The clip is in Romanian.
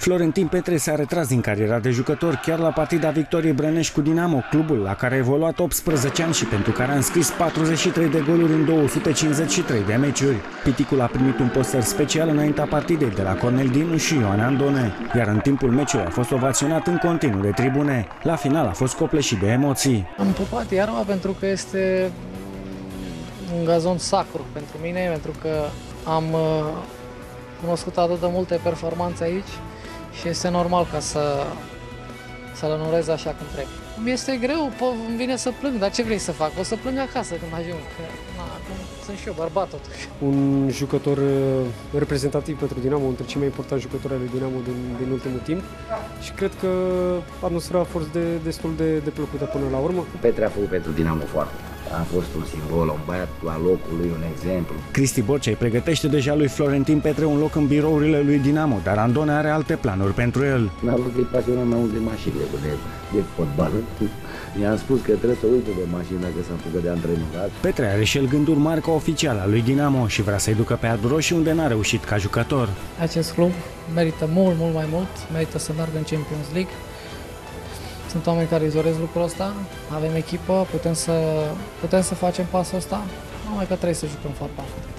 Florentin Petre s-a retras din cariera de jucător chiar la partida victoriei Brănești cu Dinamo, clubul la care a evoluat 18 ani și pentru care a înscris 43 de goluri în 253 de meciuri. Piticul a primit un poster special înaintea partidei de la Cornel Dinu și Ioan Andone, iar în timpul meciului a fost ovaționat în continuu de tribune. La final a fost copleșit de emoții. Am pupat iarba pentru că este un gazon sacru pentru mine, pentru că am cunoscut atât de multe performanțe aici și este normal ca să-l onorez așa cum trebuie. Îmi este greu, îmi vine să plâng, dar ce vrei să fac? O să plâng acasă când ajung, că acum sunt și eu bărbat totuși. Un jucător reprezentativ pentru Dinamo, între cei mai importanti jucători ale Dinamo din ultimul timp și cred că atmosfera a fost destul de plăcută până la urmă. Petre a făcut pentru Dinamo foarte. A fost un simbol, un băiat la locul lui, un exemplu. Cristi Borcea îi pregătește deja lui Florentin Petre un loc în birourile lui Dinamo, dar Andone are alte planuri pentru el. N-a vrut că-i pasionat mai mult de mașinile, de fotbal. I-am spus că trebuie să uite de mașini dacă s-a făcut de antrenorat. Petre are și el gânduri mari ca oficial al lui Dinamo și vrea să-i ducă pe Alb Roșii unde n-a reușit ca jucător. Acest club merită mult mai mult, merită să meargă în Champions League. Sunt oameni care își doresc lucrul ăsta, avem echipă, putem să facem pasul ăsta, numai că trebuie să jucăm fotbal.